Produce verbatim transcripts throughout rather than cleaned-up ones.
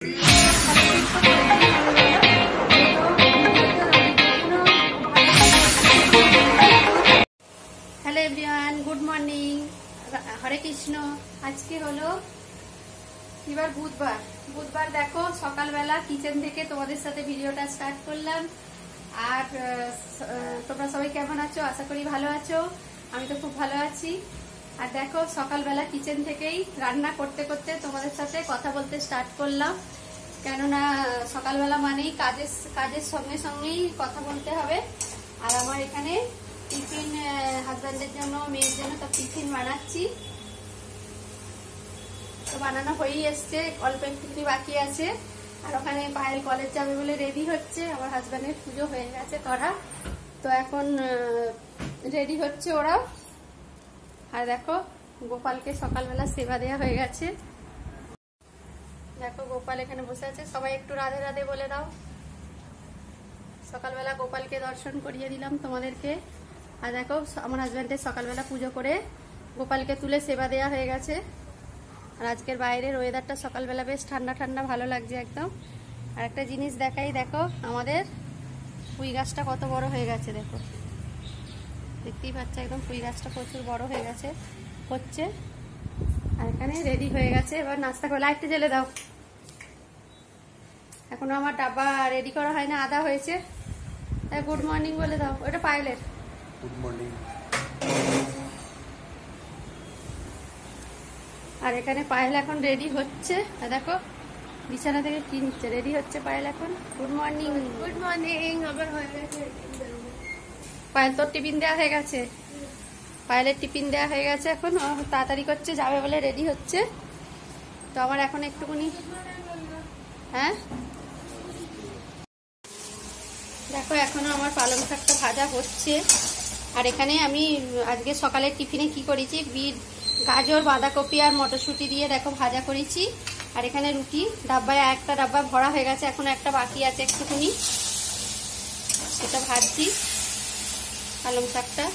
Hello everyone, good morning, Hare Krishna. আজকে হলো এবার বুধবার বুধবার দেখো সকালবেলা কিচেন থেকে তোমাদের সাথে ভিডিওটা স্টার্ট করলাম। আর তোমরা সবাই কেমন আছো? আশা করি ভালো আছো। আমি তো খুব ভালো আছি। আর দেখো সকালবেলা কিচেন থেকেই রান্না করতে করতে তোমাদের সাথে কথা বলতে স্টার্ট করলাম, কেননা সকালবেলা মানেই কাজের কাজের সঙ্গে সঙ্গেই কথা বলতে হবে। আর আমার এখানে টিফিন হাজব্যান্ডের জন্য, মেয়ের জন্য সব টিফিন বানাচ্ছি। তো বানানো হয়েই এসছে, অল্প একটু বাকি আছে। আর ওখানে পায়েল কলেজ যাবে বলে রেডি হচ্ছে। আমার হাজব্যান্ডের পুজো হয়ে গেছে করা, তো এখন রেডি হচ্ছে ওরা। আর দেখো গোপালকে সকালবেলা সেবা দেওয়া হয়ে গেছে। দেখো গোপাল এখানে বসে আছে, সবাই একটু রাধে রাধে বলে দাও। সকালবেলা গোপালকে দর্শন করিয়ে দিলাম তোমাদেরকে। আর দেখো আমার হাজব্যান্ডের সকালবেলা পুজো করে গোপালকে তুলে সেবা দেওয়া হয়ে গেছে। আর আজকের বাইরের ওয়েদারটা সকালবেলা বেশ ঠান্ডা ঠান্ডা ভালো লাগছে একদম। আর একটা জিনিস দেখাই, দেখো আমাদের পুঁই গাছটা কত বড় হয়ে গেছে। দেখো দেখতেই পাচ্ছ, একদম পুঁই গাছটা প্রচুর বড় হয়ে গেছে হচ্ছে। আর এখানে রেডি হয়ে গেছে, এবার নাস্তা করে লাইটটা জ্বেলে দাও। এখনো আমার ডাব্বা রেডি করা হয় না, আদা হয়েছে। গুড মর্নিং বলে দাও। ওটা পায়েলের গুড মর্নিং। আর এখানে পায়েল এখন রেডি হচ্ছে। দেখো বিছানা থেকে কি নিচ্ছে, রেডি হচ্ছে পায়েল এখন। Good morning. Good morning. আবার হয়ে গেছে পায়েল, তোর টিফিন দেওয়া হয়ে গেছে। পায়েলের টিফিন দেওয়া হয়ে গেছে, এখন তাড়াতাড়ি করছে, যাবে বলে রেডি হচ্ছে। তো আমার এখন একটুখানি, হ্যাঁ দেখো এখনো আমার পালং শাকটা ভাজা হচ্ছে। আর এখানে আমি আজকে সকালের টিফিনে কি করেছি, বিট, গাজর, বাঁধাকপি আর মটরশুঁটি দিয়ে দেখো ভাজা করেছি। আর এখানে রুটি ডাব্বায় একটা ডাব্বা ভরা হয়ে গেছে, এখন একটা বাকি আছে একটুখানি, সেটা ভাজছি পালং শাকটা।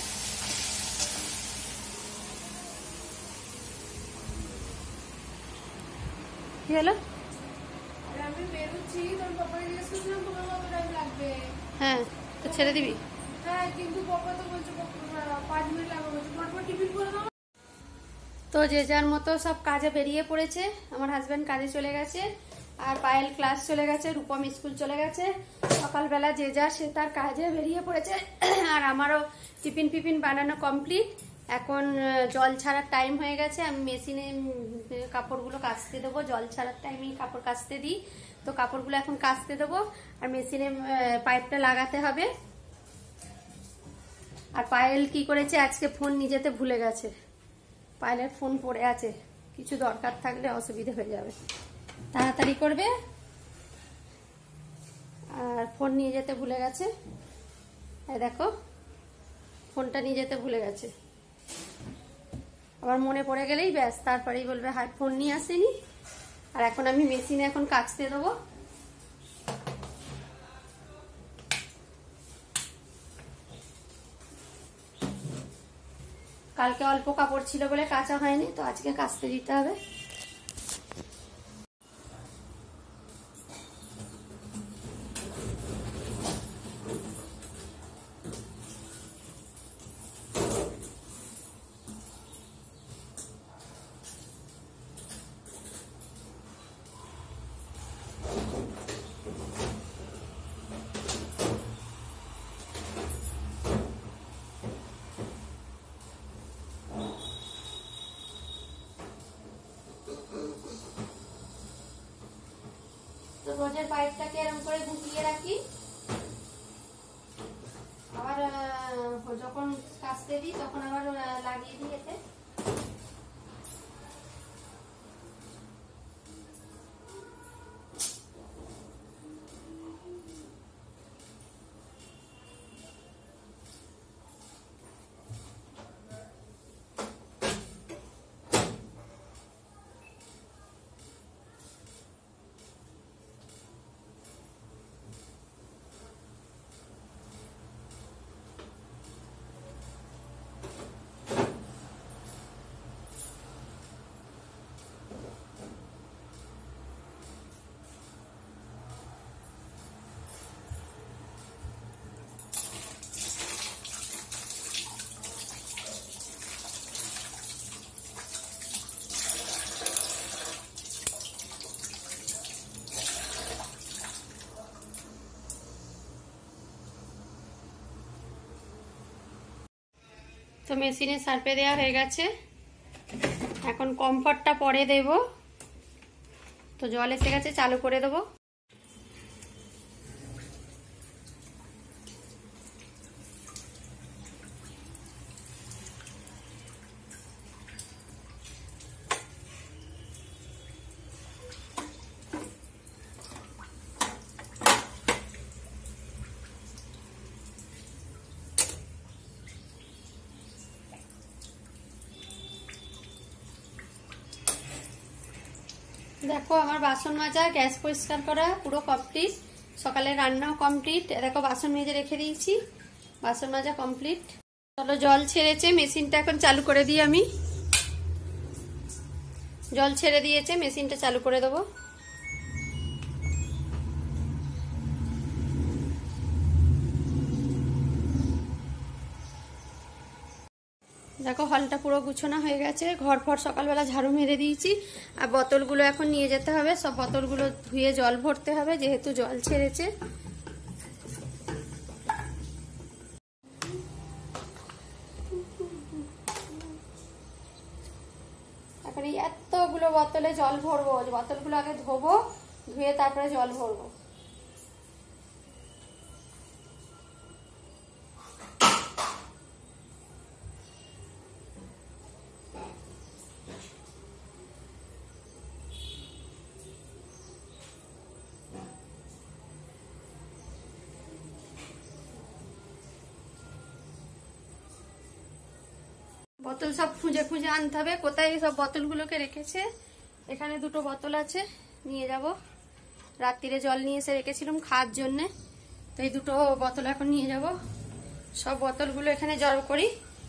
কি হলো? আমি বেরোচ্ছি, তোর পাপাকে জিজ্ঞেস করছিলাম তোমার কত টাইম লাগবে। হ্যাঁ, তো ছেড়ে দিবি? হ্যাঁ, কিন্তু পাপা তো বলছে পাঁচ মিনিট লাগবে, বলছে পরপর টিফিন করে দাও। তো যে যার মতো সব কাজে বেরিয়ে পড়েছে। আমার হাজব্যান্ড কাজে চলে গেছে, আর পায়েল ক্লাস চলে গেছে, রূপম স্কুল চলে গেছে। সকালবেলা যে যা সে তার কাজে বেরিয়ে পড়েছে। আর আমারও টিফিন ফিফিন বানানো কমপ্লিট। এখন জল ছাড়ার টাইম হয়ে গেছে, আমি মেশিনে কাপড়গুলো কাচতে দেবো। জল ছাড়ার টাইমেই কাপড় কাচতে দিই, তো কাপড়গুলো এখন কাচতে দেবো। আর মেশিনে পাইপটা লাগাতে হবে। আর পায়েল কি করেছে, আজকে ফোন নিজেতে ভুলে গেছে। পায়েলের ফোন পড়ে আছে, কিছু দরকার থাকলে অসুবিধা হয়ে যাবে, তাড়াতাড়ি করবে। আর ফোন নিয়ে যেতে ভুলে গেছে, এই দেখো ফোনটা নিয়ে যেতে ভুলে গেছে। আবার মনে পড়ে গেলেই ব্যাস, তারপরেই বলবে হাই ফোন নিয়ে আসেনি। আর এখন আমি মেশিনে এখন কাচতে দেবো। কালকে অল্প কাপড় ছিল বলে কাচা হয়নি, তো আজকে কাচতে দিতে হবে। রোজের পাইপটাকে এরকম করে গুটিয়ে রাখি, আবার যখন কাচতে দিই তখন আবার লাগিয়ে দিই এতে। তো মেশিনে সার্ফে দেওয়া হয়ে গেছে, এখন কমফর্টটা পরে দেব। তো জল এসে গেছে, চালু করে দেবো। দেখো আমার বাসন মাজা, গ্যাস পরিষ্কার করা পুরো কমপ্লিট, সকালে রান্নাও কমপ্লিট। দেখো বাসন মেজে রেখে দিয়েছি, বাসন মাজা কমপ্লিট। চলো জল ছেড়েছে, মেশিনটা এখন চালু করে দিই আমি। জল ছেড়ে দিয়েছে, মেশিনটা চালু করে দেবো। দেখো হলটা পুরো গুছানো হয়ে গেছে, ঘর ফর সকালবেলা ঝাড়ু মেরে দিয়েছি। আর বোতলগুলো এখন নিয়ে যেতে হবে, সব বোতলগুলো ধুয়ে জল ভরতে হবে যেহেতু জল ছেড়েছে। এখন এই এতগুলো বোতলে জল ভরবো, বোতলগুলো আগে ধোবো, ধুয়ে তারপরে জল ভরবো। বোতল সব খুঁজে খুঁজে আনতে হবে, কোথায় সব বোতলগুলোকে রেখেছে। এখানে দুটো বোতল আছে, নিয়ে যাব। রাত্রিরে জল নিয়ে এসে রেখেছিলাম খাওয়ার জন্যে, তো এই দুটো বোতল এখন নিয়ে যাব। সব বোতলগুলো এখানে জড়ো করি।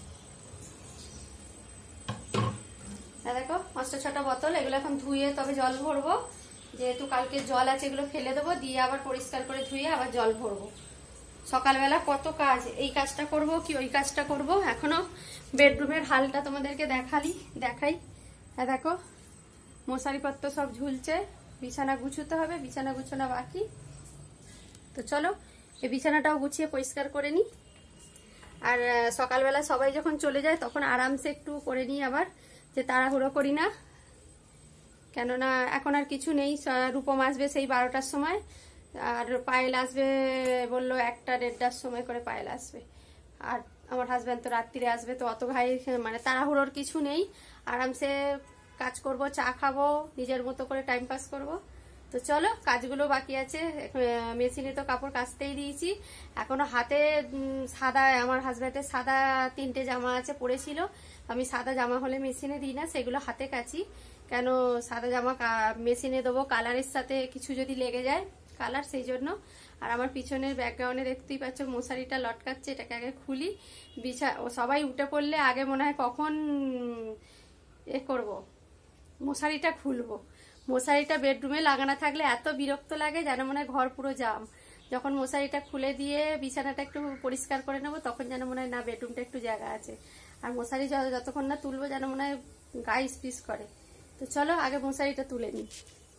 দেখো পাঁচটা ছটা বোতল, এগুলো এখন ধুয়ে তবে জল ভরবো, যেহেতু কালকে জল আছে এগুলো ফেলে দেবো, দিয়ে আবার পরিষ্কার করে ধুয়ে আবার জল ভরবো। সকালবেলা কত কাজ, এই কাজটা করব কি ওই কাজটা করব। এখনো বেডরুমের হালটা তোমাদেরকে দেখালি দেখাই। হ্যাঁ দেখো মশারিপত্র সব ঝুলছে, বিছানা গুছাতে হবে, বিছানা গুছানো বাকি। তো চলো এই বিছানাটাও গুছিয়ে পরিষ্কার করে নিই। আর সকালবেলা সবাই যখন চলে যায় তখন আরামসে একটু করে নিই আবার, যে তাড়াহুড়ো করি না, কেননা এখন আর কিছু নেই। রূপম আসবে সেই বারোটার সময়, আর পায়েল আসবে বললো একটা দেড়টার সময় করে পায়েল আসবে। আর আমার হাজব্যান্ড তো রাত্রিরে আসবে, তো অত ভাই মানে তাড়াহুড়োর কিছু নেই। আরামসে কাজ করব, চা খাবো, নিজের মতো করে টাইম পাস করব। তো চলো কাজগুলো বাকি আছে। মেশিনে তো কাপড় কাচতেই দিয়েছি, এখনো হাতে সাদা, আমার হাজব্যান্ডের সাদা তিনটে জামা আছে পরেছিল। আমি সাদা জামা হলে মেশিনে দিই না, সেগুলো হাতে কাচি। কেন সাদা জামা মেশিনে দেবো, কালারের সাথে কিছু যদি লেগে যায় কালার, সেই জন্য। আর আমার পিছনের ব্যাকগ্রাউন্ডে দেখতেই পাচ্ছ মশারিটা লটকাচ্ছে, এটাকে আগে খুলি। বিছা সবাই উঠে পড়লে আগে মনে হয় কখন এ করব, মশারিটা খুলবো। মশারিটা বেডরুমে লাগানো থাকলে এত বিরক্ত লাগে যেন মনে হয় ঘর পুরো জাম। যখন মশারিটা খুলে দিয়ে বিছানাটা একটু পরিষ্কার করে নেবো তখন যেন মনে হয় না বেডরুমটা একটু জায়গা আছে। আর মশারি যতক্ষণ না তুলবো যেন মনে হয় গায়ে স্পিস করে। তো চলো আগে মশারিটা তুলে নিই।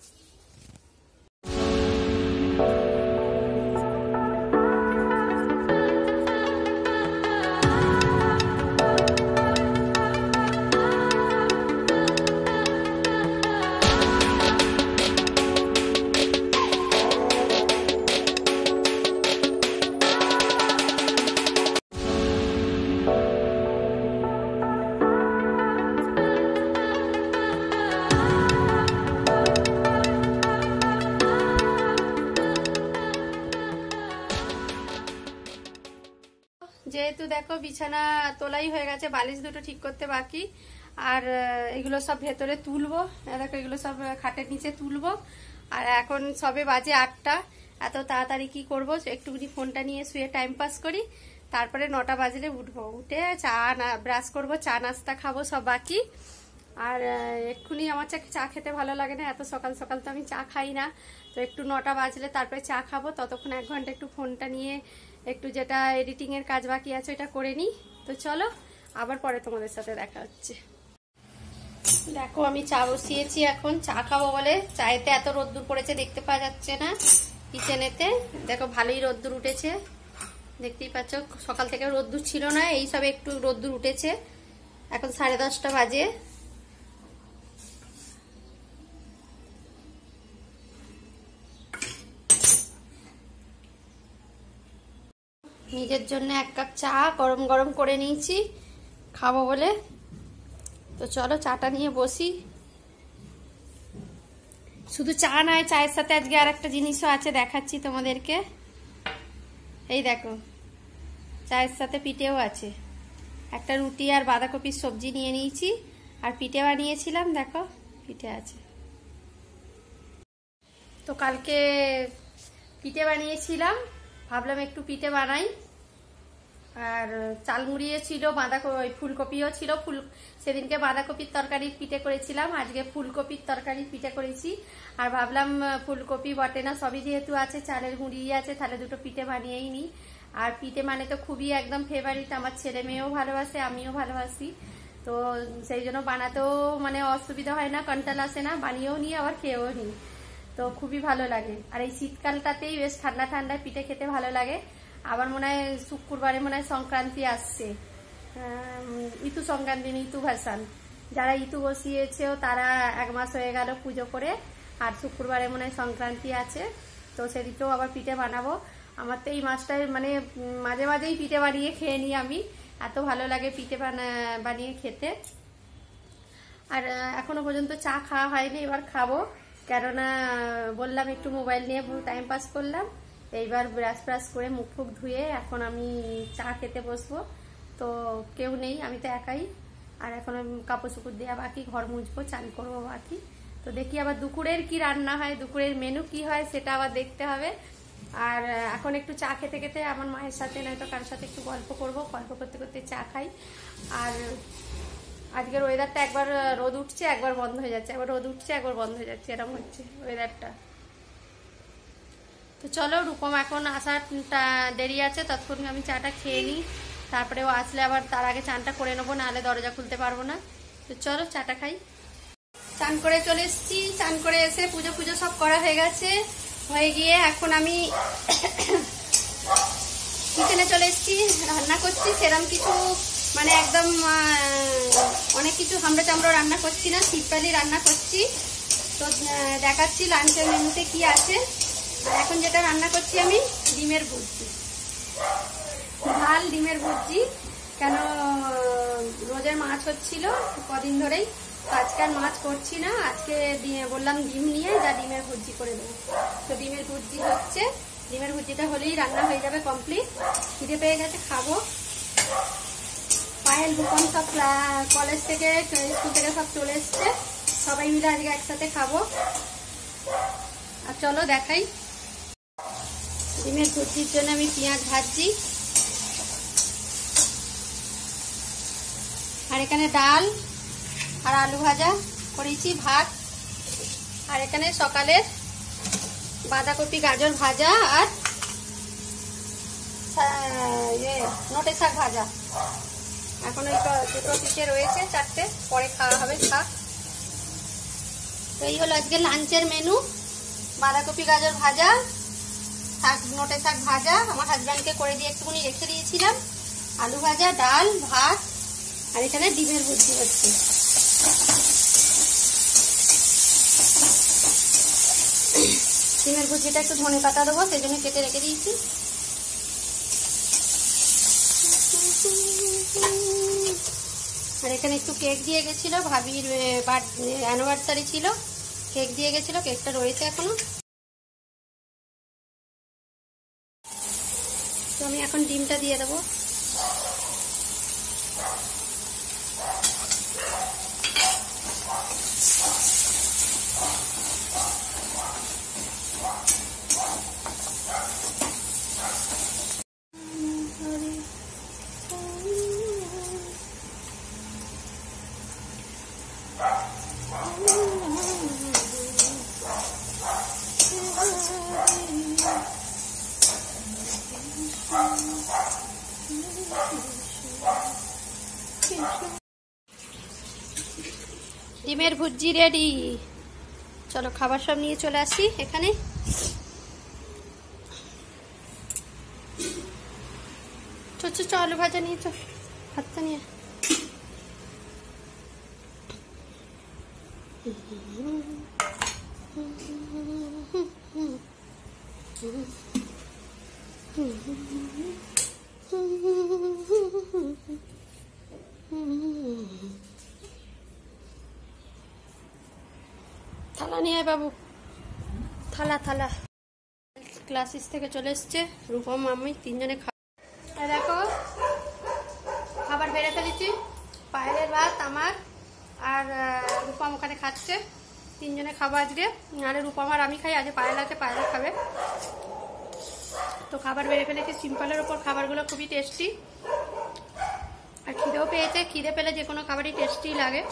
যেহেতু দেখো বিছানা তোলাই হয়ে গেছে, বালিশ দুটো ঠিক করতে বাকি। আর এগুলো সব ভেতরে তুলবো, দেখো এগুলো সব খাটের নিচে তুলবো। আর এখন সবে বাজে আটটা, এত তাড়াতাড়ি কি করবো, একটুখানি ফোনটা নিয়ে শুয়ে টাইম পাস করি, তারপরে নটা বাজলে উঠবো। উঠে চা না ব্রাশ করবো, চা নাস্তা খাবো, সব বাকি। আর এক্ষুনি আমার চা চা খেতে ভালো লাগে না, এত সকাল সকাল তো আমি চা খাই না। তো একটু নটা বাজলে তারপরে চা খাবো, ততক্ষণ এক ঘন্টা একটু ফোনটা নিয়ে একটু যেটা এডিটিং এর কাজ বাকি আছে ওটা করে নিই। তো চলো আবার পরে তোমাদের সাথে দেখা হচ্ছে। দেখো আমি চা বসিয়েছি, এখন চা খাবো বলে। চায়েতে এত রোদ্দুর পড়েছে দেখতে পাওয়া যাচ্ছে না কিচেনেতে, দেখো ভালোই রোদ্দুর উঠেছে। দেখতেই পাচ্ছ সকাল থেকে রোদ্দুর ছিল না, এই সবে একটু রোদ্দুর উঠেছে। এখন সাড়ে দশটা বাজে। নিজের জন্য এক কাপ চা গরম গরম করে নিয়েছি খাবো বলে। তো চলো চাটা নিয়ে বসি। শুধু চা নয়, চায়ের সাথে আজকে আর একটা জিনিসও আছে, দেখাচ্ছি তোমাদেরকে। এই দেখো, চায়ের সাথে পিঠেও আছে। একটা রুটি আর বাঁধাকপির সবজি নিয়ে নিয়েছি, আর পিঠে বানিয়েছিলাম, দেখো পিঠে আছে। তো কালকে পিঠে বানিয়েছিলাম, ভাবলাম একটু পিঠে বানাই। আর চাল মুড়িয়ে ছিল, বাঁধাকপি ফুলকপিও ছিল। ফুল সেদিনকে বাঁধাকপির তরকারির পিঠে করেছিলাম, আজকে ফুলকপির তরকারির পিঠে করেছি। আর ভাবলাম ফুলকপি বটে না, সবই যেহেতু আছে, চালের মুড়ি আছে, তাহলে দুটো পিঠে বানিয়েই নিই। আর পিঠে মানে তো খুবই একদম ফেভারিট, আমার ছেলে মেয়েও ভালোবাসে, আমিও ভালোবাসি। তো সেই জন্য বানাতেও মানে অসুবিধা হয় না, কন্টাল আসে না, বানিয়েও নিই আবার খেয়েও নিই। তো খুবই ভালো লাগে। আর এই শীতকালটাতেই বেশ ঠান্ডা ঠান্ডা পিঠে খেতে ভালো লাগে। আবার মনে হয় শুক্রবারে মনে হয় সংক্রান্তি আসছে, ইতু সংক্রান্তি, ইতু ভাসান। যারা ইতু বসিয়েছেও তারা এক মাস হয়ে গেল পুজো করে। আর শুক্রবারে মনে হয় সংক্রান্তি আছে, তো সেদিকেও আবার পিঠে বানাবো। আমার তো এই মাসটায় মানে মাঝে মাঝেই পিঠে বানিয়ে খেয়ে নিই আমি, এত ভালো লাগে পিঠে বানিয়ে খেতে। আর এখনো পর্যন্ত চা খাওয়া হয়নি, এবার খাবো। কেননা বললাম একটু মোবাইল নিয়ে টাইম পাস করলাম, এইবার ব্রাশ ব্রাশ করে মুখ ফুক ধুয়ে এখন আমি চা খেতে বসবো। তো কেউ নেই, আমি তো একাই। আর এখন কাপড় চোপড় দেওয়া বাকি, ঘর মুছবো, চান করবো বাকি। তো দেখি আবার দুপুরের কি রান্না হয়, দুপুরের মেনু কি হয় সেটা আবার দেখতে হবে। আর এখন একটু চা খেতে খেতে আমার মায়ের সাথে নয়তো কারোর সাথে একটু গল্প করব, গল্প করতে করতে চা খাই। আর আজকের ওয়েদারটা একবার রোদ উঠছে একবার বন্ধ হয়ে যাচ্ছে, একবার রোদ উঠছে একবার বন্ধ হয়ে যাচ্ছে, এরকম হচ্ছে ওয়েদারটা। তো চলো, রূপম এখন আসারটা দেরি আছে, ততক্ষণ আমি চাটা খেয়ে নিই। তারপরে ও আসলে আবার তার আগে চানটা করে নেবো, নাহলে দরজা খুলতে পারবো না। তো চলো চাটা খাই। চান করে চলে এসেছি, চান করে এসে পুজো পুজো সব করা হয়ে গেছে। হয়ে গিয়ে এখন আমি কিচেনে চলে এসেছি, রান্না করছি। সেরকম কিছু মানে একদম অনেক কিছু হামড়া চামড়া রান্না করছি না, সিম্পলি রান্না করছি। তো দেখাচ্ছি লাঞ্চের মেনুতে কি আছে। এখন যেটা রান্না করছি আমি ডিমের ভুজি, ঝাল ডিমের ভুজি। কেন রোজের মাছ হচ্ছিল কদিন ধরেই, তো আজকে আর মাছ করছি না, আজকে বললাম ডিম নিয়ে যা ডিমের ভুজি করে দেবো। তো ডিমের ভুজি হচ্ছে, ডিমের ভুজিটা হলেই রান্না হয়ে যাবে কমপ্লিট। খিদে পেয়ে গেছে, খাবো। পায়েল রূপম সব কলেজ থেকে স্কুল থেকে সব চলে এসছে, সবাই মিলে আজকে একসাথে খাবো। আর চলো দেখাই। ডিমের ভুজির জন্য আমি পেঁয়াজ ভাজছি, আর এখানে ডাল আর আলু ভাজা করেছি, ভাত। আর এখানে সকালের বাঁধাকপি গাজর ভাজা আর নোটে শাক ভাজা। এখন ওই দুটো পিঠে রয়েছে, চারটে, পরে খাওয়া হবে, শাক। তো এই হলো আজকে লাঞ্চের মেনু। বাঁধাকপি গাজর ভাজা, শাক, নোটে শাক ভাজা আমার হাজব্যান্ডকে করে দিয়ে একটুখানি রেখে দিয়েছিলাম, আলু ভাজা, ডাল, ভাত, আর এখানে ডিমের ভুজি হচ্ছে। ডিমের ভুজিটা একটু ধনে পাতা দেবো, সেই জন্য কেটে রেখে দিয়েছি। আর এখানে একটু কেক দিয়ে গেছিল, ভাবির অ্যানিভার্সারি ছিল, কেক দিয়ে গেছিল, কেকটা রয়েছে এখনো। তো আমি এখন ডিমটা দিয়ে দেবো। ডিমের ভুজি রেডি। চলো খাবার সব নিয়ে চলে আসি। এখানে ছোট ছোট আলু ভাজা নিয়ে চল, হাতটা নিয়ে। থালা নিয়ে বাবু, থালা থালা। ক্লাসিস থেকে চলে এসছে রূপম, আমি তিনজনে খাওয়া। দেখো খাবার বেড়ে ফেলেছি, পায়েলের ভাত আমার আর রূপম ওখানে খাচ্ছে, তিনজনে খাবো আজকে। নাহলে রূপম আর আমি খাই, আজকে পায়েল আছে, পায়েল খাবে। তো খাবার বেড়ে ফেলেছি, সিম্পলের ওপর খাবারগুলো খুবই টেস্টি, আর খিদেও পেয়েছে। খিদে পেলে যে কোনো খাবারই টেস্টি লাগে।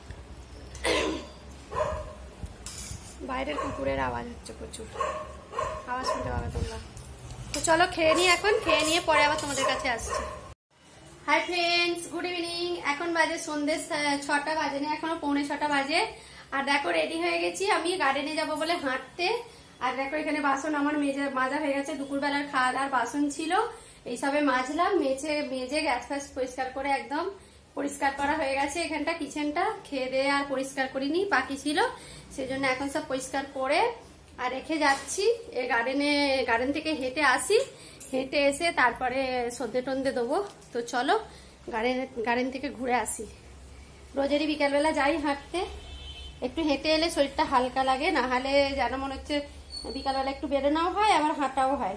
বাইরের কুকুরের আওয়াজ হচ্ছে প্রচুর, আওয়াজ শুনতে পাবে তোমরা। তো চলো খেয়ে নিই এখন, খেয়ে নিয়ে পরে আবার তোমাদের কাছে আসছি। Hi friends, good evening. এখন বাজে সন্ধ্যে ছটা বাজে না, এখনো পৌনে ছটা বাজে। আর দেখো রেডি হয়ে গেছি, আমি গার্ডেনে যাব বলে হাঁটতে। আর দেখো এখানে বাসন আমার মেজে মাজা হয়ে গেছে, দুপুরবেলার খাওয়া দাওয়ার বাসন ছিল, এইসবে মাজলাম। মেজে মেজে গ্যাস ফ্যাস পরিষ্কার করে একদম পরিষ্কার করা হয়ে গেছে। এখানটা কিচেনটা খেয়ে দিয়ে আর পরিষ্কার করিনি, বাকি ছিল, সেজন্য এখন সব পরিষ্কার করে আর রেখে যাচ্ছি। এই গার্ডেনে গার্ডেন থেকে হেঁটে আসি, হেঁটে এসে তারপরে সন্ধে টন্ধে দেবো। তো চলো গার্ডেন গার্ডেন থেকে ঘুরে আসি। রোজেরই বিকালবেলা যাই হাঁটতে, একটু হেঁটে এলে শরীরটা হালকা লাগে, না হলে যেন মনে হচ্ছে বিকালবেলা একটু বেরোনোও হয় আবার হাঁটাও হয়,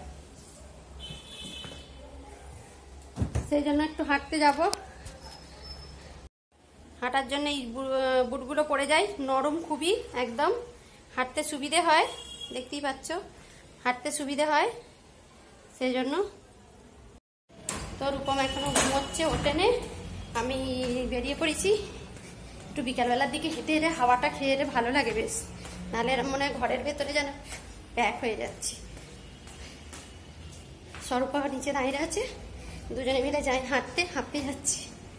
সেই জন্য একটু হাঁটতে যাব। হাঁটার জন্য এই বুটগুলো পরে যাই, নরম খুবই, একদম হাঁটতে সুবিধে হয়, দেখতেই পাচ্ছ হাঁটতে সুবিধে হয়, সেই জন্য। তো রূপম এখনো ঘুমোচ্ছে, ওঠেনে। আমি বেরিয়ে পড়েছি, একটু বিকালবেলার দিকে হেঁটে এলে হাওয়াটা খেয়ে এলে ভালো লাগে বেশ, নাহলে এরম মনে হয় ঘরের ভেতরে যেন প্যাক হয়ে যাচ্ছি। স্বরূপা নিচে দাঁড়িয়ে আছে, দুজনে মিলে যাই হাঁটতে, হাঁপতে যাচ্ছি।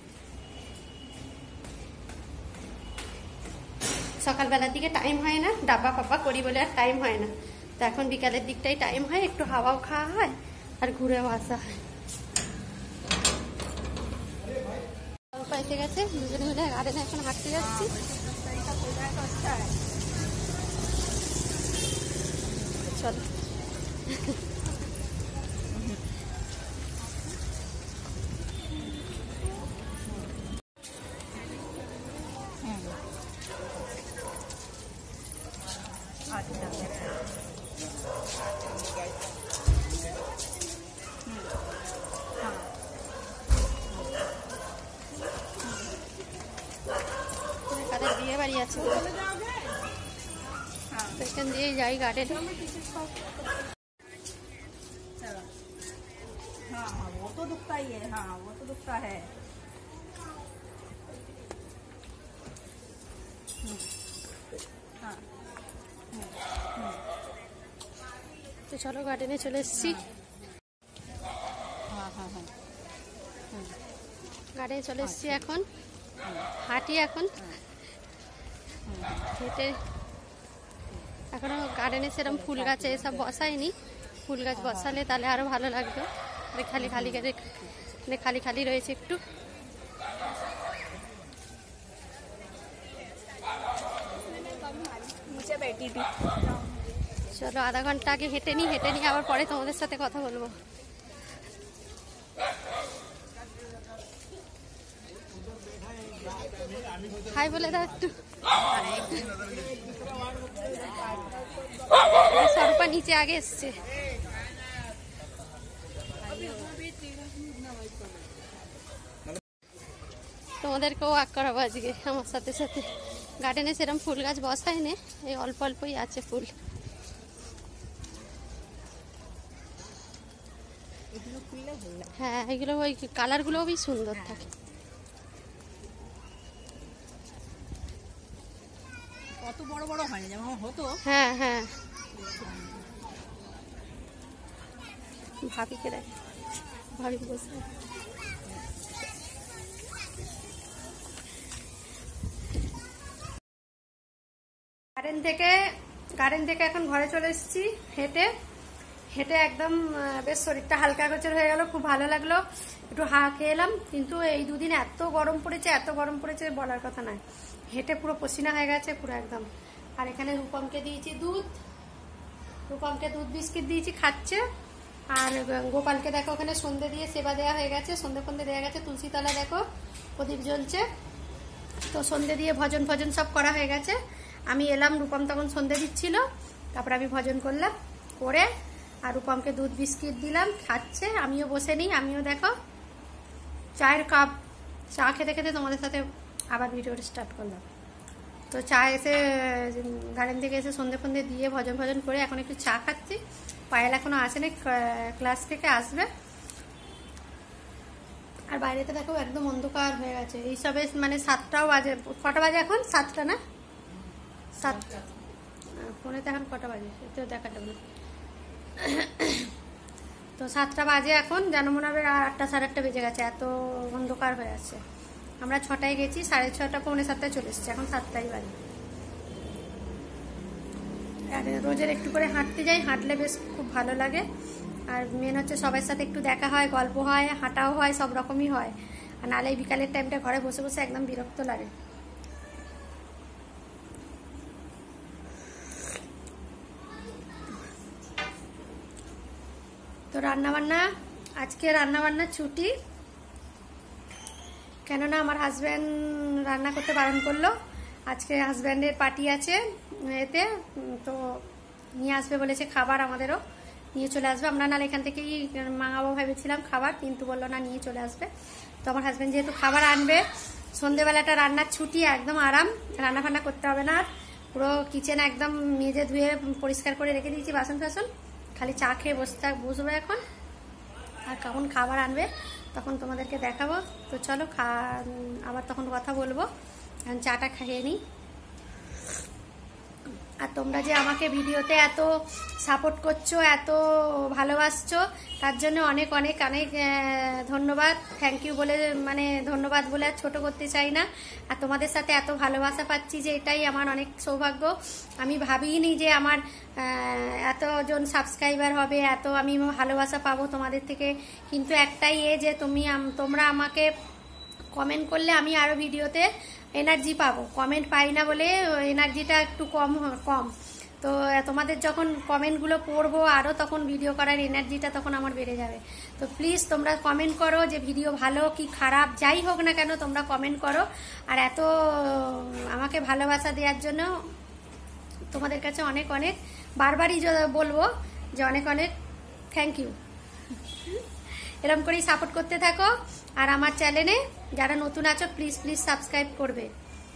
সকালবেলার দিকে টাইম হয় না, ডাব্বা ফাব্বা করি বলে আর টাইম হয় না। তো এখন বিকালের দিকটাই টাইম হয়, একটু হাওয়াও খাওয়া হয় আর ঘুরেও আসা হয়। এসে গেছে, দুজনে মিলে গার্ডেনে এখন হাঁটতে যাচ্ছি। চলো বিয়ে বাড়ি আছে, সেখান দিয়ে যাই গার্ডেনে। हाँ हाँ वो तो दुखता ही है, हाँ वो तो दुखता है। हाँ তো চলো গার্ডেনে চলে এসেছি। हाँ हाँ हाँ গার্ডেনে চলে এসেছি, এখন হাঁটি। এখন হেঁটে এখনো গার্ডেনে সেরকম ফুল গাছে এসব বসাইনি, ফুল গাছ বসালে তাহলে আরো ভালো লাগবে। খালি খালি খালি খালি রয়েছে একটু। नीचे बैठी थी। চলো আধা ঘন্টা আগে হেঁটে নি, হেঁটে নিয়ে আবার পরে তোমাদের সাথে কথা বলবো। হাই বলে দাও একটু। স্বরূপা নিচে আগে এসছে। তোমাদেরকেও ওয়াক করাবো আজকে আমার সাথে সাথে। গার্ডেনে সেরকম ফুল গাছ বসাই নে, এই অল্প অল্পই আছে ফুল। হ্যাঁ এগুলো ওই কালারগুলো বেশ সুন্দর থাকে। কত বড় বড় হয় না যেমন হতো। হ্যাঁ হ্যাঁ ভাবিকে দেখ, ভাবি বসে। গার্ডেন থেকে গার্ডেন থেকে এখন ঘরে চলে এসেছি হেঁটে। হেঁটে একদম বেশ শরীরটা হালকা গোচর হয়ে গেল, খুব ভালো লাগলো। একটু হা খেয়ে এলাম, কিন্তু এই দুদিন এত গরম পড়েছে, এত গরম পড়েছে বলার কথা নয়। হেঁটে পুরো পসিনা হয়ে গেছে পুরো একদম। আর এখানে রূপমকে দিয়েছি দুধ, রূপমকে দুধ বিস্কিট দিয়েছি, খাচ্ছে। আর গোপালকে দেখো ওখানে সন্ধে দিয়ে সেবা দেওয়া হয়ে গেছে, সন্ধে ফন্ধে দেওয়া গেছে, তুলসী তলা দেখো প্রদীপ জ্বলছে। তো সন্ধে দিয়ে ভজন ভজন সব করা হয়ে গেছে। আমি এলাম, রূপম তখন সন্ধে দিচ্ছিল, তারপর আমি ভজন করলাম করে আর রূপমকে দুধ বিস্কিট দিলাম, খাচ্ছে। আমিও বসে নিই, আমিও দেখো চায়ের কাপ চা খেতে খেতে তোমাদের সাথে আবার ভিডিওটা স্টার্ট করলাম। তো চা এসে গার্ডেন থেকে এসে সন্ধে ফন্ধে দিয়ে ভজন ভজন করে এখন একটু চা খাচ্ছি। পায়েল এখনো আসেনি, ক্লাস থেকে আসবে। আর বাইরেতে দেখো একদম অন্ধকার হয়ে গেছে, এইসবে মানে সাতটাও বাজে। কটা বাজে এখন? সাতটা না? সাত ফোনেতে এখন কটা বাজে তো দেখা যাবে না। তো সাতটা বাজে এখন, যেন মনে হবে আটটা সাড়ে আটটা বেজে গেছে, এত অন্ধকার হয়ে আছে। আমরা ছটায় গেছি, সাড়ে ছটা পৌনে সাতটায় চলে এসেছি, এখন সাতটাই বাজে। আর রোজের একটু করে হাঁটতে যাই, হাঁটলে বেশ খুব ভালো লাগে। আর মেন হচ্ছে সবার সাথে একটু দেখা হয়, গল্প হয়, হাঁটাও হয়, সব রকমই হয়। আর নাহলে বিকালের টাইমটা ঘরে বসে বসে একদম বিরক্ত লাগে। তো রান্নাবান্না আজকে রান্নাবান্নার ছুটি, কেননা আমার হাজব্যান্ড রান্না করতে বারণ করলো। আজকে হাজব্যান্ডের পার্টি আছে এতে, তো নিয়ে আসবে বলেছে খাবার, আমাদেরও নিয়ে চলে আসবে। আমরা নাহলে এখান থেকেই মাঙাবো ভেবেছিলাম খাবার, কিন্তু বললো না নিয়ে চলে আসবে। তো আমার হাজব্যান্ড যেহেতু খাবার আনবে, সন্ধেবেলাটা রান্নার ছুটি, একদম আরাম, রান্না ফান্না করতে হবে না। পুরো কিচেন একদম মেজে ধুয়ে পরিষ্কার করে রেখে দিয়েছি, বাসন টাসন, খালি চা খেয়ে বসে থাক বসবে এখন। আর কখন খাবার আনবে তখন তোমাদেরকে দেখাবো। তো চলো খা আবার তখন কথা বলবো, এখন চাটা খেয়ে নিই। আর তোমরা যে আমাকে ভিডিওতে এত সাপোর্ট করছো, এত ভালোবাসছো, তার জন্য অনেক অনেক অনেক ধন্যবাদ, থ্যাংক ইউ বলে, মানে ধন্যবাদ বলে আর ছোটো করতে চাই না। আর তোমাদের সাথে এত ভালোবাসা পাচ্ছি যে এটাই আমার অনেক সৌভাগ্য। আমি ভাবিনি যে আমার এতজন সাবস্ক্রাইবার হবে, এত আমি ভালোবাসা পাবো তোমাদের থেকে। কিন্তু একটাই এ যে তুমি তোমরা আমাকে কমেন্ট করলে আমি আরও ভিডিওতে এনার্জি পাবো। কমেন্ট পাই না বলে এনার্জিটা একটু কম কম তো তোমাদের যখন কমেন্টগুলো পড়বো আরও, তখন ভিডিও করার এনার্জিটা তখন আমার বেড়ে যাবে। তো প্লিজ তোমরা কমেন্ট করো, যে ভিডিও ভালো কি খারাপ যাই হোক না কেন তোমরা কমেন্ট করো। আর এত আমাকে ভালোবাসা দেওয়ার জন্য তোমাদের কাছে অনেক অনেক বারবারই বলবো যে অনেক অনেক থ্যাংক ইউ। এরকম করেই সাপোর্ট করতে থাকো। আর আমার চ্যানেলে যারা নতুন আছো প্লিজ প্লিজ সাবস্ক্রাইব করবে।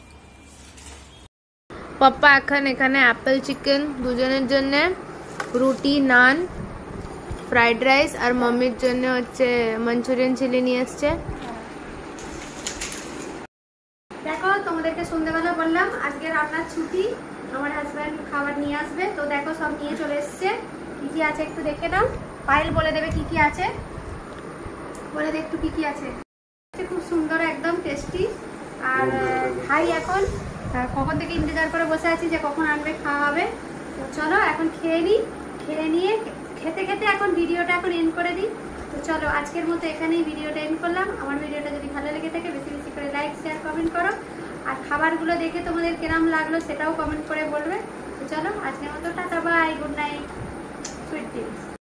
পাপ্পা এখন এখানে অ্যাপেল চিকেন দুজনের জন্য, রুটি, নান, ফ্রাইড রাইস, আর মাম্মির জন্য হচ্ছে মাঞ্চুরিয়ান চিলি নিয়ে এসছে। দেখো তোমাদেরকে সন্ধ্যাবেলা বললাম আজকে রান্নার ছুটি, আমার হাজব্যান্ড খাবার নিয়ে আসবে। তো দেখো সব নিয়ে চলে এসছে, কি কি আছে একটু দেখে নাও। পায়েল বলে দেবে কি কি আছে, বলে দে একটু কি কি আছে। খুব সুন্দর একদম টেস্টি। আর খাই এখন, কখন থেকে ইন্তজার করে বসে আছি যে কখন আনবে, খাওয়া হবে। তো চলো এখন খেয়ে নিই, খেয়ে নিয়ে খেতে খেতে এখন ভিডিওটা এখন এন্ড করে দিই। তো চলো আজকের মতো এখানেই ভিডিওটা এন্ড করলাম। আমার ভিডিওটা যদি ভালো লেগে থাকে বেশি বেশি করে লাইক শেয়ার কমেন্ট করো। আর খাবারগুলো দেখে তোমাদের কেরাম লাগলো সেটাও কমেন্ট করে বলবে। তো চলো আজকের মতো tata, bye, good night, sweet dreams.